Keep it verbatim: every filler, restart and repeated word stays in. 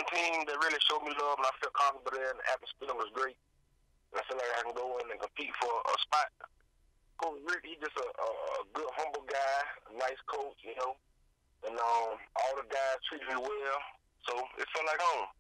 team that really showed me love, and I feel comfortable there, and the atmosphere was great. And I feel like I can go in and compete for a spot. Coach Rick, he just a, a, a good, humble guy, a nice coach, you know. And um, all the guys treated me well, so it felt like home.